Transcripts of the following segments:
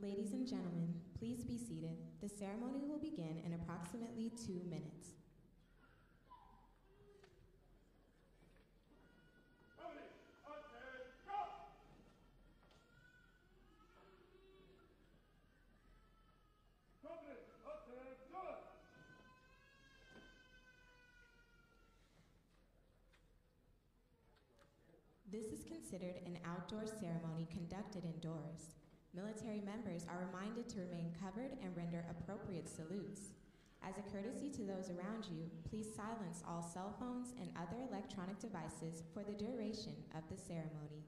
Ladies and gentlemen, please be seated. The ceremony will begin in approximately 2 minutes. This is considered an outdoor ceremony conducted indoors. Military members are reminded to remain covered and render appropriate salutes. As a courtesy to those around you, please silence all cell phones and other electronic devices for the duration of the ceremony.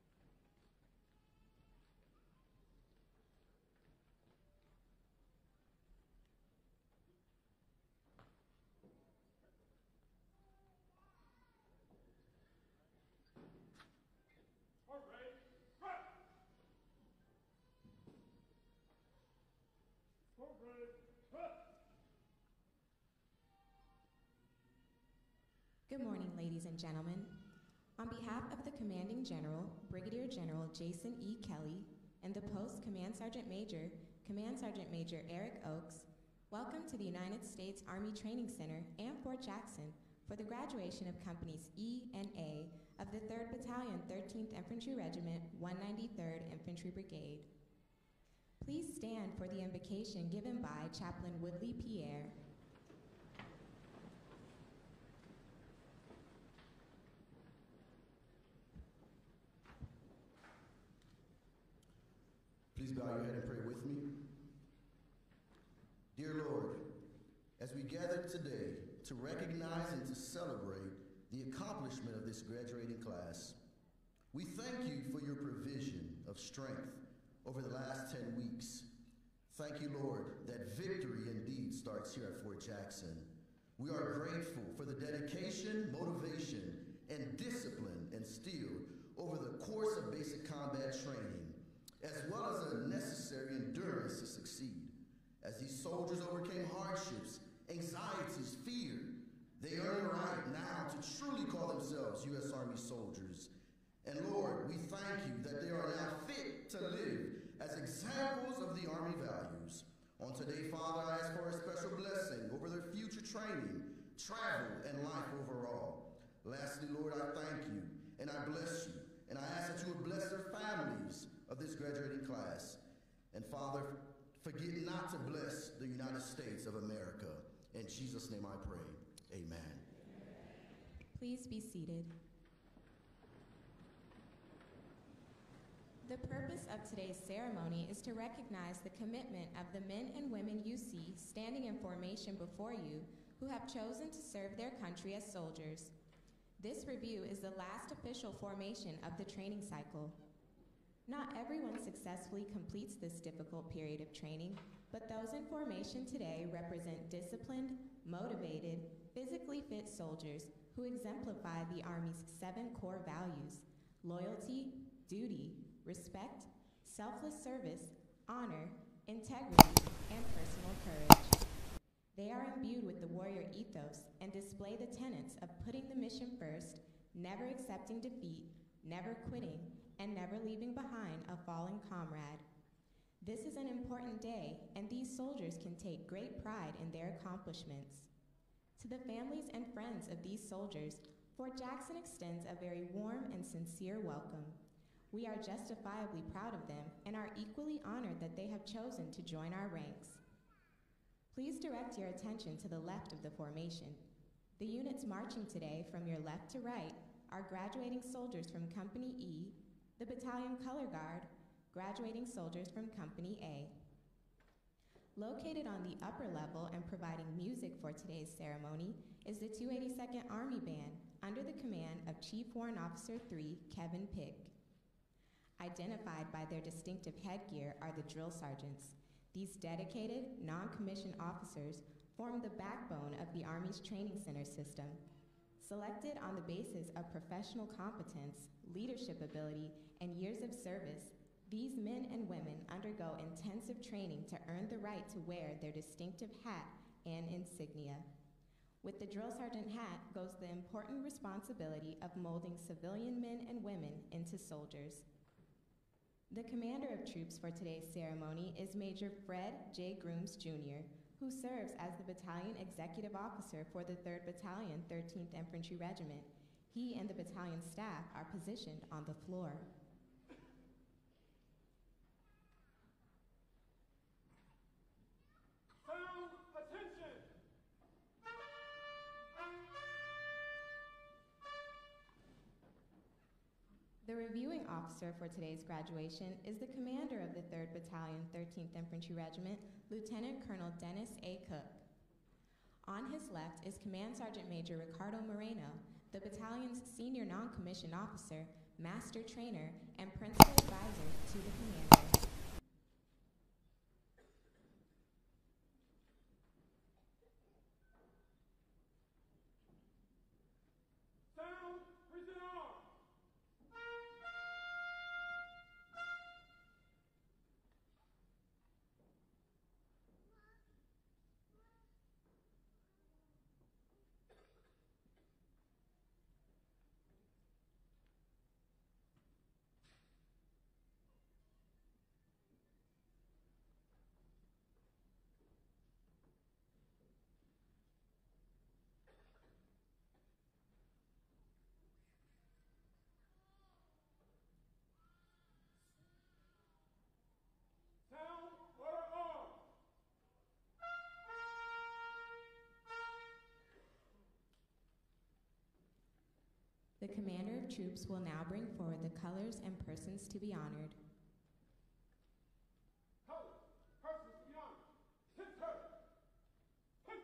Good morning, ladies and gentlemen. On behalf of the Commanding General, Brigadier General Jason E. Kelly, and the Post Command Sergeant Major Eric Oakes, welcome to the United States Army Training Center and Fort Jackson for the graduation of Companies E and A of the 3rd Battalion, 13th Infantry Regiment, 193rd Infantry Brigade. Please stand for the invocation given by Chaplain Woodley Pierre. Please bow your head and pray with me. Dear Lord, as we gather today to recognize and to celebrate the accomplishment of this graduating class, we thank you for your provision of strength over the last 10 weeks. Thank you, Lord, that victory indeed starts here at Fort Jackson. We are grateful for the dedication, motivation, and discipline instilled over the course of basic combat training, as well as the necessary endurance to succeed. As these soldiers overcame hardships, anxieties, fear, they earn the right now to truly call themselves U.S. Army soldiers. And Lord, we thank you that they are now fit to live as examples of the Army values. On today, Father, I ask for a special blessing over their future training, travel, and life overall. Lastly, Lord, I thank you and I bless you, and I ask that you would bless their families of this graduating class. And Father, forget not to bless the United States of America. In Jesus' name I pray, amen. Please be seated. The purpose of today's ceremony is to recognize the commitment of the men and women you see standing in formation before you who have chosen to serve their country as soldiers. This review is the last official formation of the training cycle. Not everyone successfully completes this difficult period of training, but those in formation today represent disciplined, motivated, physically fit soldiers who exemplify the Army's 7 core values: loyalty, duty, respect, selfless service, honor, integrity, and personal courage. They are imbued with the warrior ethos and display the tenets of putting the mission first, never accepting defeat, never quitting, and never leaving behind a fallen comrade. This is an important day, and these soldiers can take great pride in their accomplishments. To the families and friends of these soldiers, Fort Jackson extends a very warm and sincere welcome. We are justifiably proud of them and are equally honored that they have chosen to join our ranks. Please direct your attention to the left of the formation. The units marching today from your left to right are graduating soldiers from Company E, the Battalion Color Guard, graduating soldiers from Company A. Located on the upper level and providing music for today's ceremony is the 282nd Army Band under the command of Chief Warrant Officer 3, Kevin Pick. Identified by their distinctive headgear are the drill sergeants. These dedicated, non-commissioned officers form the backbone of the Army's training center system. Selected on the basis of professional competence, leadership ability, and years of service, these men and women undergo intensive training to earn the right to wear their distinctive hat and insignia. With the drill sergeant hat goes the important responsibility of molding civilian men and women into soldiers. The commander of troops for today's ceremony is Major Fred J. Grooms, Jr., who serves as the Battalion Executive Officer for the 3rd Battalion, 13th Infantry Regiment. He and the battalion staff are positioned on the floor. Sound attention! The reviewing officer for today's graduation is the commander of the 3rd Battalion, 13th Infantry Regiment, Lieutenant Colonel Dennis A. Cook. On his left is Command Sergeant Major Ricardo Moreno, the battalion's senior non-commissioned officer, master trainer, and principal advisor to the commander. Sound, present arms! Sound, order arms! The commander of troops will now bring forward the colors and persons to be honored. Colors, persons to be honored. Hit her! Hit!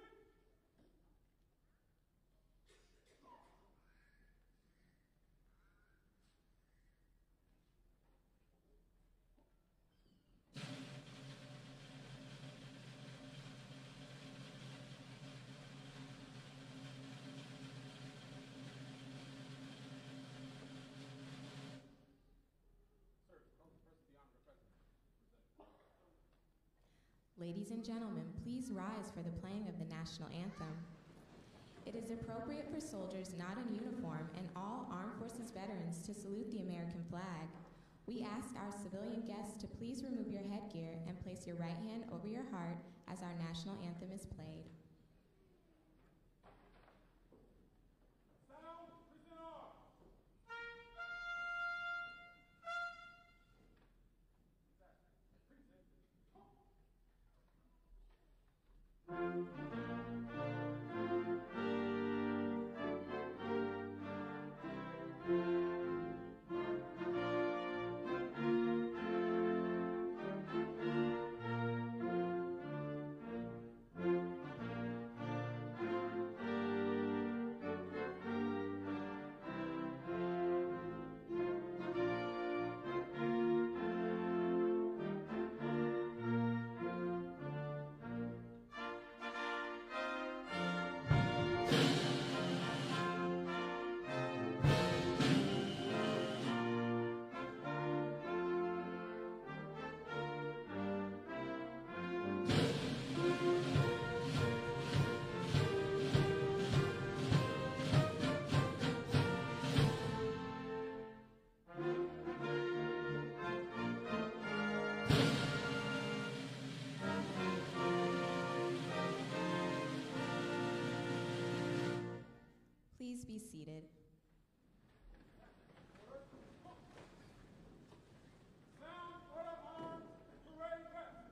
Sir, colors, persons to be honored are present. Ladies and gentlemen, please rise for the playing of the national anthem. It is appropriate for soldiers not in uniform and all Armed Forces veterans to salute the American flag. We ask our civilian guests to please remove your headgear and place your right hand over your heart as our national anthem is played. Sound, present arms! Please be seated. Sound, order arms, parade west!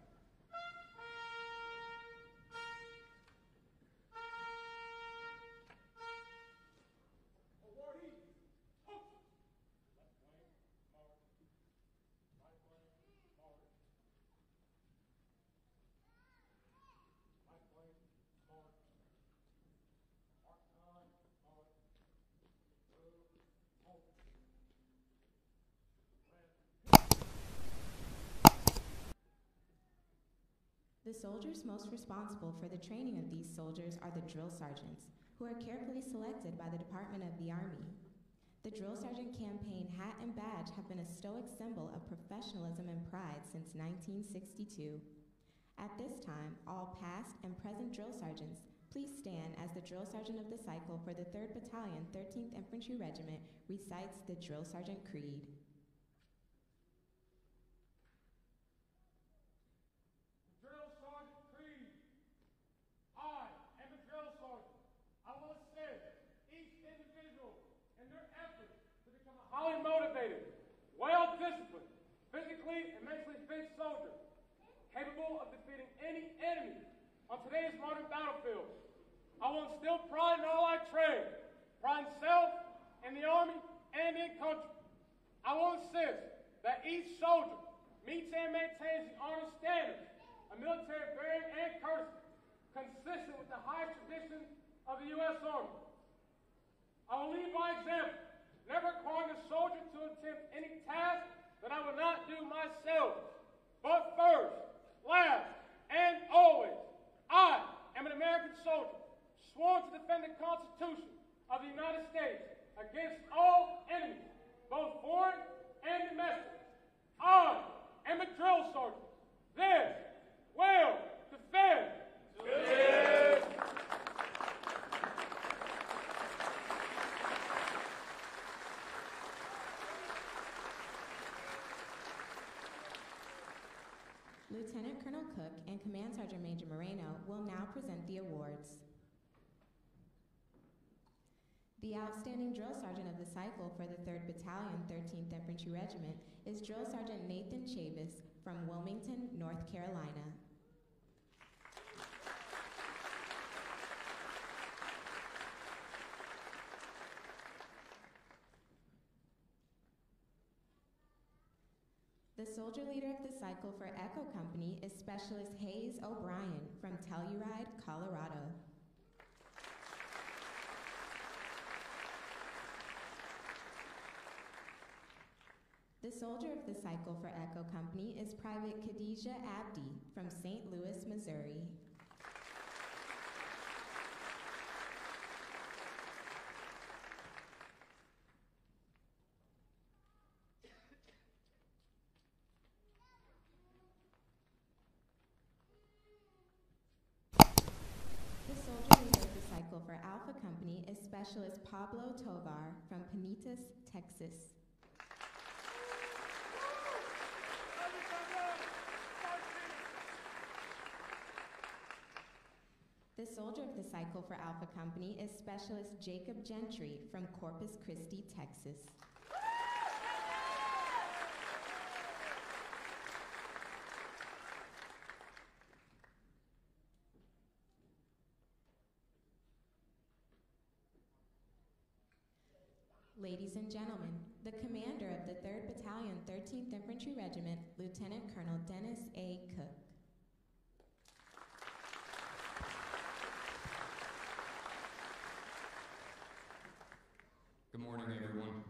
Awardees, hook! Left wing, mark. Right wing, mark. Right wing, mark. Mark time, mark. Blue, hook. The soldiers most responsible for the training of these soldiers are the drill sergeants, who are carefully selected by the Department of the Army. The drill sergeant campaign hat and badge have been a stoic symbol of professionalism and pride since 1962. At this time, all past and present drill sergeants, please stand as the drill sergeant of the cycle for the 3rd Battalion, 13th Infantry Regiment recites the drill sergeant creed. highly motivated, well-disciplined, physically and mentally fit soldier, capable of defeating any enemy on today's modern battlefield. I will instill pride in all I train, pride in self, in the Army, and in country. I will insist that each soldier meets and maintains the honor standards of military bearing and courtesy, consistent with the highest traditions of the U.S. Army. I will lead by example, never requiring a soldier to attempt any task that I will not do myself. But first, last, and always, I am an American soldier, sworn to defend the Constitution of the United States against all enemies, both foreign and domestic. I am a drill sergeant. This will defend. Yes. Lieutenant Colonel Cook and Command Sergeant Major Moreno will now present the awards. The Outstanding Drill Sergeant of the Cycle for the 3rd Battalion, 13th Infantry Regiment is Drill Sergeant Nathan Chavis from Wilmington, North Carolina. The Soldier Leader of the Cycle for Echo Company is Specialist Hayes O'Brien from Telluride, Colorado. The Soldier of the Cycle for Echo Company is Private Khadijah Abdi from St. Louis, Missouri. The Soldier Leader of the Cycle for Alpha Company is Specialist Pablo Tovar from Panitas, Texas. The Soldier of the Cycle for Alpha Company is Specialist Jacob Gentry from Corpus Christi, Texas. Ladies and gentlemen, the commander of the 3rd Battalion, 13th Infantry Regiment, Lieutenant Colonel Dennis A. Cook. Good morning, everyone.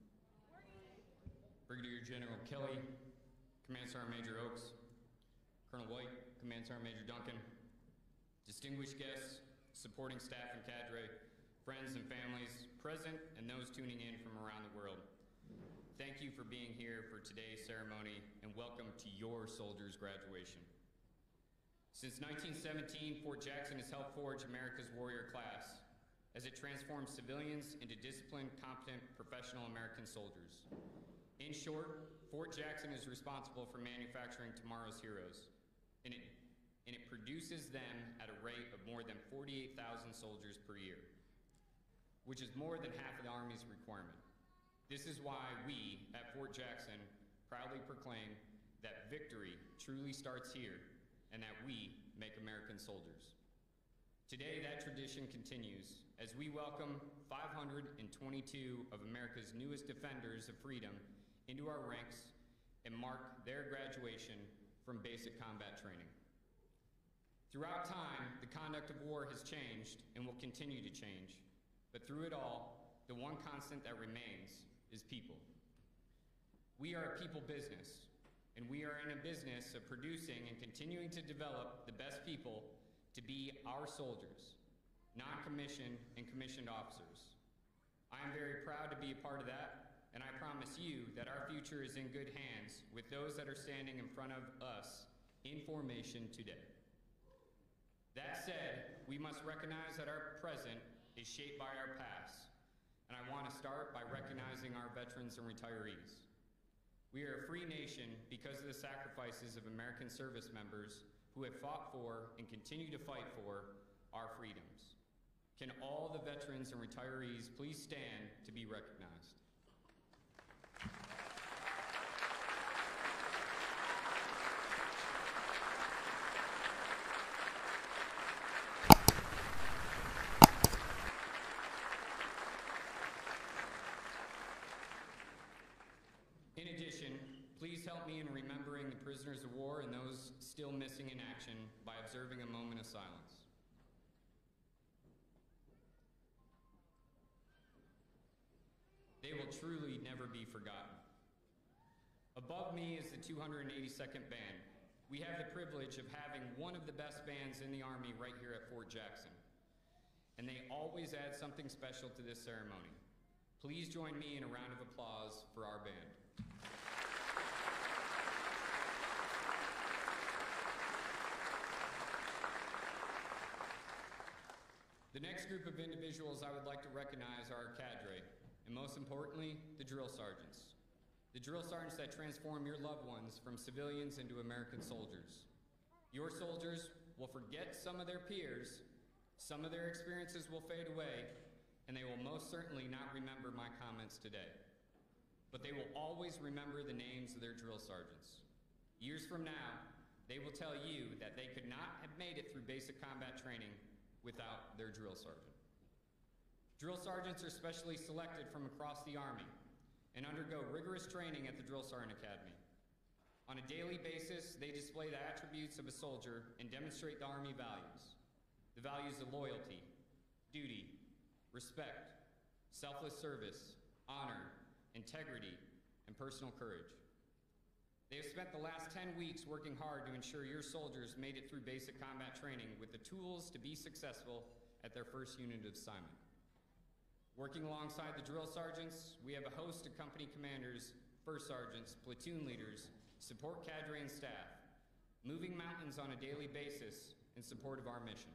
Brigadier General Kelly, Command Sergeant Major Oakes, Colonel White, Command Sergeant Major Duncan, distinguished guests, supporting staff and cadre, friends and families present, and those tuning in from around the world. Thank you for being here for today's ceremony, and welcome to your soldiers' graduation. Since 1917, Fort Jackson has helped forge America's warrior class as it transforms civilians into disciplined, competent, professional American soldiers. In short, Fort Jackson is responsible for manufacturing tomorrow's heroes, and it produces them at a rate of more than 48,000 soldiers per year, which is more than half of the Army's requirement. This is why we, at Fort Jackson, proudly proclaim that victory truly starts here and that we make American soldiers. Today, that tradition continues as we welcome 522 of America's newest defenders of freedom into our ranks and mark their graduation from basic combat training. Throughout time, the conduct of war has changed and will continue to change. But through it all, the one constant that remains is people. We are a people business, and we are in a business of producing and continuing to develop the best people to be our soldiers, non-commissioned and commissioned officers. I am very proud to be a part of that, and I promise you that our future is in good hands with those that are standing in front of us in formation today. That said, we must recognize that our present is shaped by our past, and I want to start by recognizing our veterans and retirees. We are a free nation because of the sacrifices of American service members who have fought for and continue to fight for our freedoms. Can all the veterans and retirees please stand to be recognized? addition, please help me in remembering the prisoners of war and those still missing in action by observing a moment of silence. They will truly never be forgotten. Above me is the 282nd Band. We have the privilege of having one of the best bands in the Army right here at Fort Jackson. And they always add something special to this ceremony. Please join me in a round of applause for our band. The next group of individuals I would like to recognize are our cadre, and most importantly, the drill sergeants. The drill sergeants that transform your loved ones from civilians into American soldiers. Your soldiers will forget some of their peers, some of their experiences will fade away, and they will most certainly not remember my comments today. But they will always remember the names of their drill sergeants. Years from now, they will tell you that they could not have made it through basic combat training without their drill sergeant. Drill sergeants are specially selected from across the Army and undergo rigorous training at the Drill Sergeant Academy. On a daily basis, they display the attributes of a soldier and demonstrate the Army values. The values of loyalty, duty, respect, selfless service, honor, integrity, and personal courage. They have spent the last 10 weeks working hard to ensure your soldiers made it through basic combat training with the tools to be successful at their first unit of assignment. Working alongside the drill sergeants, we have a host of company commanders, first sergeants, platoon leaders, support cadre and staff, moving mountains on a daily basis in support of our mission.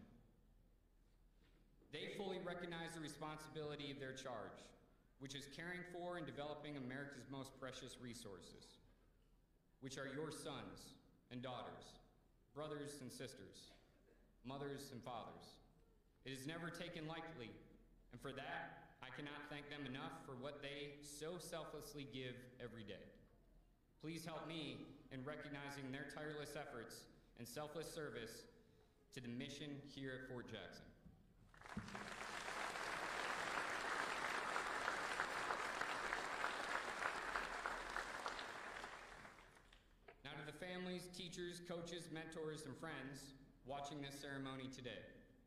They fully recognize the responsibility of their charge, which is caring for and developing America's most precious resources, which are your sons and daughters, brothers and sisters, mothers and fathers. It is never taken lightly, and for that, I cannot thank them enough for what they so selflessly give every day. Please help me in recognizing their tireless efforts and selfless service to the mission here at Fort Jackson. Now to the families, teachers, coaches, mentors, and friends watching this ceremony today.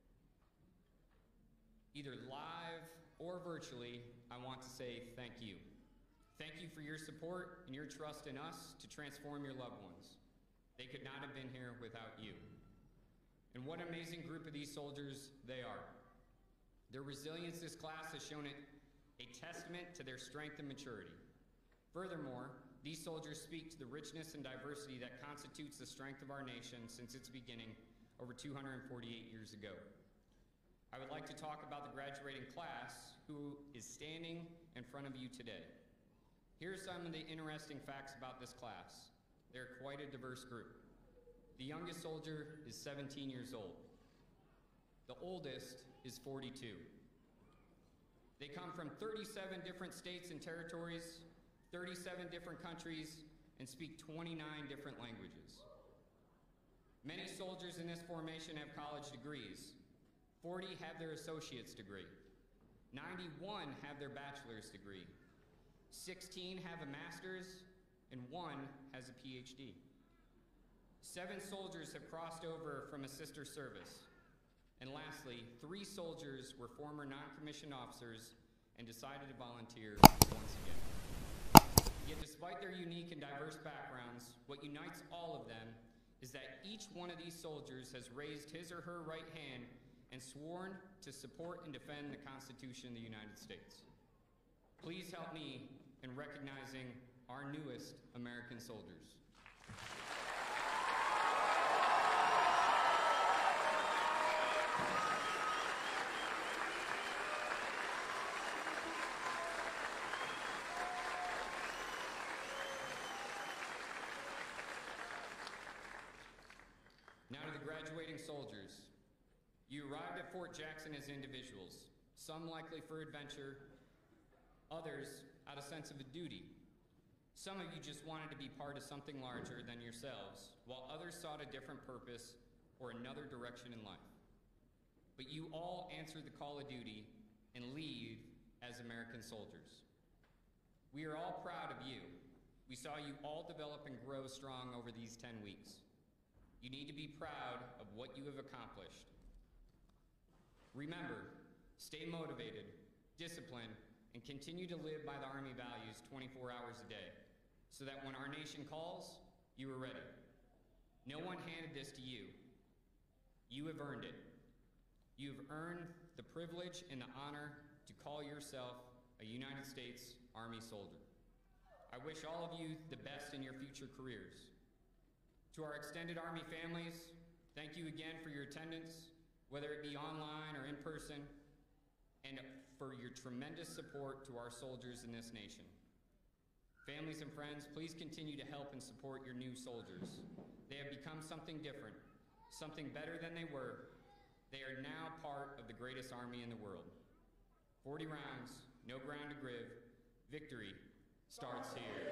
Either live or virtually, I want to say thank you. Thank you for your support and your trust in us to transform your loved ones. They could not have been here without you. And what an amazing group of these soldiers they are. Their resilience this class has shown it a testament to their strength and maturity. Furthermore, these soldiers speak to the richness and diversity that constitutes the strength of our nation since its beginning over 248 years ago. I would like to talk about the graduating class who is standing in front of you today. Here are some of the interesting facts about this class. They're quite a diverse group. The youngest soldier is 17 years old. The oldest is 42. They come from 37 different states and territories, 37 different countries, and speak 29 different languages. Many soldiers in this formation have college degrees. 40 have their associate's degree. 91 have their bachelor's degree. 16 have a master's, and 1 has a PhD. 7 soldiers have crossed over from a sister service. And lastly, 3 soldiers were former non-commissioned officers and decided to volunteer once again. Yet despite their unique and diverse backgrounds, what unites all of them is that each one of these soldiers has raised his or her right hand and sworn to support and defend the Constitution of the United States. Please help me in recognizing our newest American soldiers. Now to the graduating soldiers. You arrived at Fort Jackson as individuals, some likely for adventure, others out of sense of a duty. Some of you just wanted to be part of something larger than yourselves, while others sought a different purpose or another direction in life. But you all answered the call of duty and leave as American soldiers. We are all proud of you, We saw you all develop and grow strong over these 10 weeks. You need to be proud of what you have accomplished. Remember, stay motivated, disciplined, and continue to live by the Army values 24 hours a day, so that when our nation calls, you are ready. No one handed this to you. You have earned it. You have earned the privilege and the honor to call yourself a United States Army soldier. I wish all of you the best in your future careers. To our extended Army families, thank you again for your attendance, whether it be online or in person, and for your tremendous support to our soldiers in this nation. Families and friends, please continue to help and support your new soldiers. They have become something different, something better than they were. They are now part of the greatest army in the world. 40 rounds, no ground to give. Victory starts here.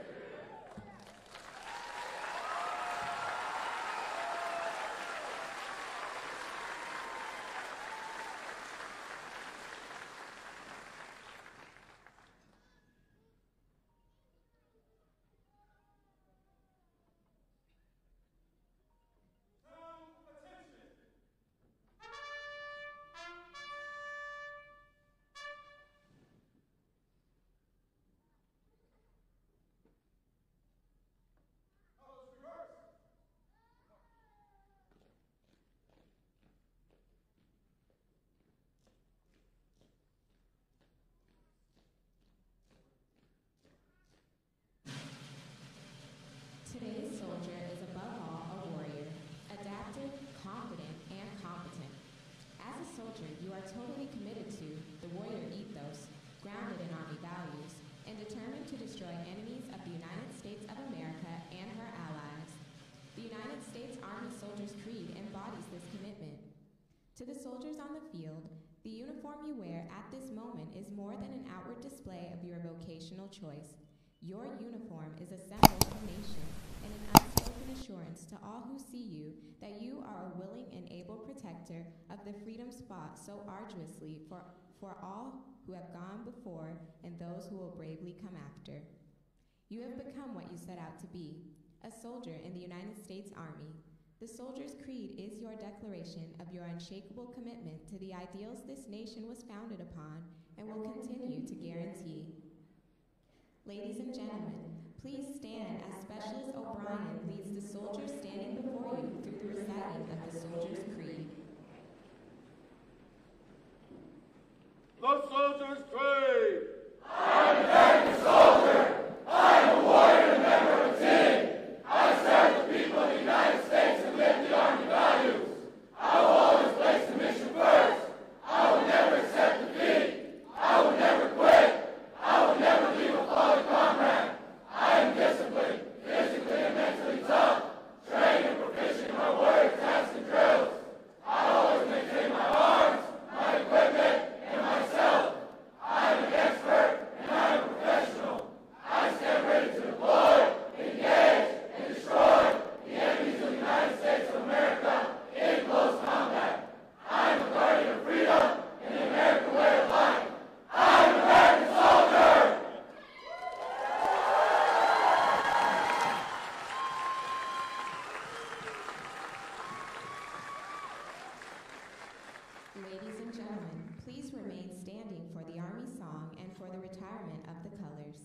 Today's soldier is above all a warrior, adaptive, confident, and competent. As a soldier, you are totally committed to the warrior ethos, grounded in Army values, and determined to destroy enemies of the United States of America and her allies. The United States Army Soldier's Creed embodies this commitment. To the soldiers on the field, the uniform you wear at this moment is more than an outward display of your vocational choice. Your uniform is a symbol of the nation and an unspoken assurance to all who see you that you are a willing and able protector of the freedoms fought so arduously for all who have gone before and those who will bravely come after. You have become what you set out to be, a soldier in the United States Army. The Soldier's Creed is your declaration of your unshakable commitment to the ideals this nation was founded upon and will continue to guarantee. Ladies and gentlemen, please stand as Specialist O'Brien leads the soldiers standing before you through the reciting of the Soldier's Creed. The Soldier's Creed! I'm an active soldier. I'm a warrior and a member of a team. I serve the people of the United States and live the Army values. I will always place the mission first. I will never accept defeat. I will never quit. I will never leave a fallen comrade. I am disciplined, physically and mentally tough, trained and proficient in my warrior tasks and drills. I always maintain my arms, my equipment, and myself. I am an expert and I am a professional. I stand ready to deploy, engage, and destroy the enemies of the United States of America in close combat. I am a guardian of freedom and the American way of life. I am an American soldier! Ladies and gentlemen, please remain standing for the Army song and for the retirement of the colors.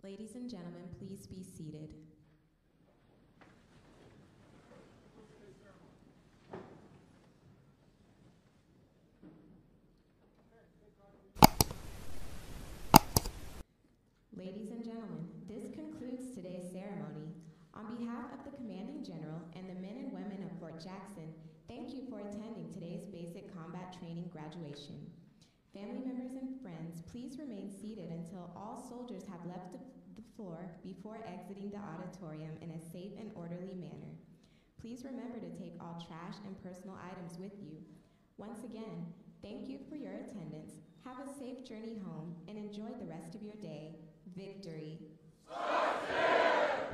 Ladies and gentlemen, please be seated. Ladies and gentlemen, this concludes today's ceremony. On behalf of the Commanding General and the men and women of Fort Jackson, thank you for attending today's Basic Combat Training graduation. Family members and friends, please remain seated until all soldiers have left the floor before exiting the auditorium in a safe and orderly manner. Please remember to take all trash and personal items with you. Once again, thank you for your attendance. Have a safe journey home and enjoy the rest of your day. Victory.